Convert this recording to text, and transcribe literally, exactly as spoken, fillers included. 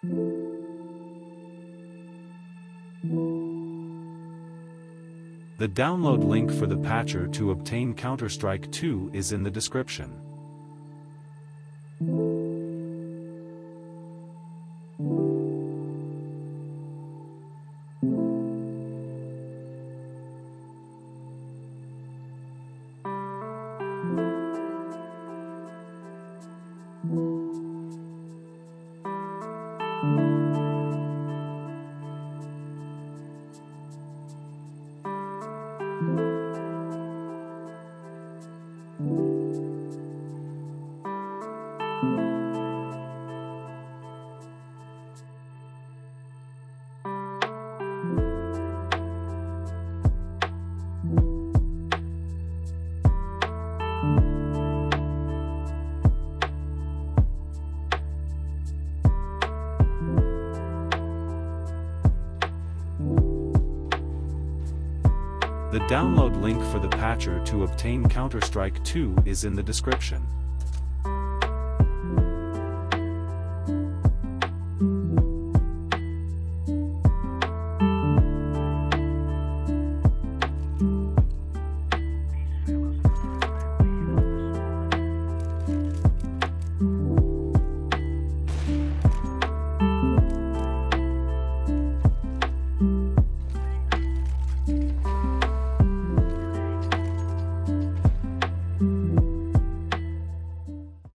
The download link for the patcher to obtain Counter-Strike two is in the description. The download link for the patcher to obtain Counter-Strike two is in the description.